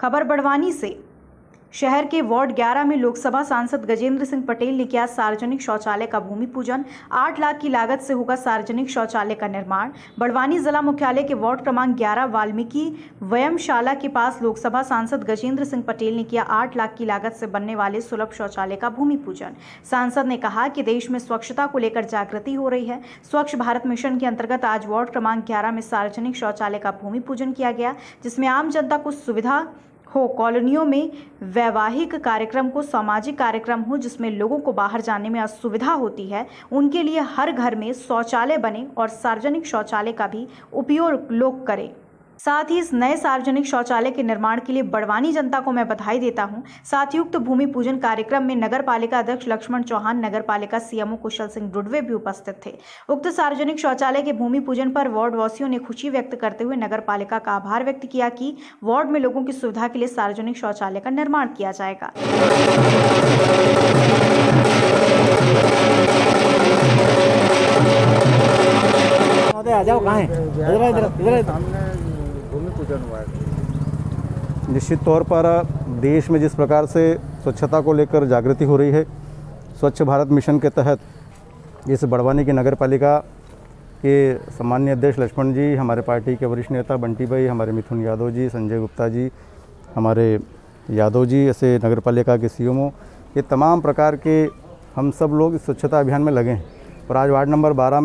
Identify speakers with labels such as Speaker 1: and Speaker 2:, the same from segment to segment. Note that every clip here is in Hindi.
Speaker 1: खबर बड़वानी से। शहर के वार्ड 11 में लोकसभा सांसद गजेंद्र सिंह पटेल ने किया सार्वजनिक शौचालय का भूमि पूजन। 8 लाख की लागत से होगा सार्वजनिक शौचालय का निर्माण। बड़वानी जिला मुख्यालय के वार्ड क्रमांक 11 वाल्मीकि व्यायामशाला के पास लोकसभा सांसद गजेंद्र सिंह पटेल ने किया 8 लाख की लागत से बनने वाले सुलभ शौचालय का भूमि पूजन। सांसद ने कहा कि देश में स्वच्छता को लेकर जागृति हो रही है। स्वच्छ भारत मिशन के अंतर्गत आज वार्ड क्रमांक 11 में सार्वजनिक शौचालय का भूमि पूजन किया गया, जिसमें आम जनता को सुविधा हो, कॉलोनियों में वैवाहिक कार्यक्रम को सामाजिक कार्यक्रम हो जिसमें लोगों को बाहर जाने में असुविधा होती है, उनके लिए हर घर में शौचालय बने और सार्वजनिक शौचालय का भी उपयोग लोग करें। साथ ही इस नए सार्वजनिक शौचालय के निर्माण के लिए बड़वानी जनता को मैं बधाई देता हूं। साथ ही उक्त भूमि पूजन कार्यक्रम में नगर पालिका अध्यक्ष लक्ष्मण चौहान, नगर पालिका सीएमओ कुशल सिंह डुडवे भी उपस्थित थे। उक्त सार्वजनिक शौचालय के भूमि पूजन पर वार्ड वासियों ने खुशी व्यक्त करते हुए नगर पालिका का आभार व्यक्त किया कि वार्ड में लोगों की सुविधा के लिए सार्वजनिक शौचालय का निर्माण किया जाएगा।
Speaker 2: आ जाओ, कहाँ है?
Speaker 3: निश्चित तौर पर देश में जिस प्रकार से स्वच्छता को लेकर जागृति हो रही है, स्वच्छ भारत मिशन के तहत इस बड़वानी की नगर पालिका के सम्माननीय अध्यक्ष लक्ष्मण जी, हमारे पार्टी के वरिष्ठ नेता बंटी भाई, हमारे मिथुन यादव जी, संजय गुप्ता जी, हमारे यादव जी, ऐसे नगर पालिका के सीएमओ, ये तमाम प्रकार के हम सब लोग इस स्वच्छता अभियान में लगे हैं। और आज वार्ड नंबर 11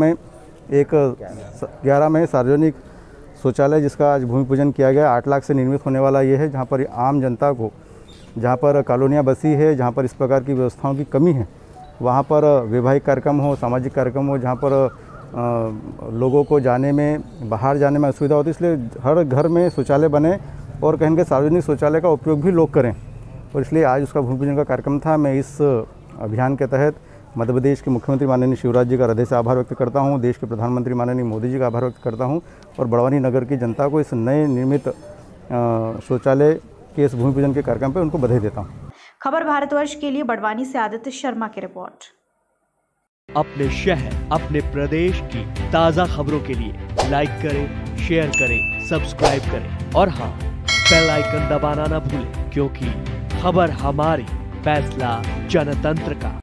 Speaker 3: में सार्वजनिक शौचालय जिसका आज भूमि पूजन किया गया, 8 लाख से निर्मित होने वाला ये है, जहाँ पर आम जनता को, जहाँ पर कॉलोनियाँ बसी है, जहाँ पर इस प्रकार की व्यवस्थाओं की कमी है, वहाँ पर वैवाहिक कार्यक्रम हो, सामाजिक कार्यक्रम हो, जहाँ पर लोगों को जाने में, बाहर जाने में असुविधा होती है, इसलिए हर घर में शौचालय बने और कहीं सार्वजनिक शौचालय का उपयोग भी लोग करें। और इसलिए आज उसका भूमि पूजन का कार्यक्रम था। मैं इस अभियान के तहत मध्य प्रदेश के मुख्यमंत्री माननीय शिवराज जी का हृदय से आभार व्यक्त करता हूं, देश के प्रधानमंत्री माननीय मोदी जी का आभार व्यक्त करता हूं और बड़वानी नगर की जनता को इस नए निर्मित शौचालय के इस भूमि पूजन के कार्यक्रम पर उनको बधाई देता हूं।
Speaker 1: खबर भारतवर्ष के लिए बड़वानी से आदित्य शर्मा की रिपोर्ट।
Speaker 4: अपने शहर, अपने प्रदेश की ताज़ा खबरों के लिए लाइक करें, शेयर करें, सब्सक्राइब करें और हाँ, बेल आइकन दबाना ना भूलें, क्योंकि खबर हमारी, फैसला जनतंत्र का।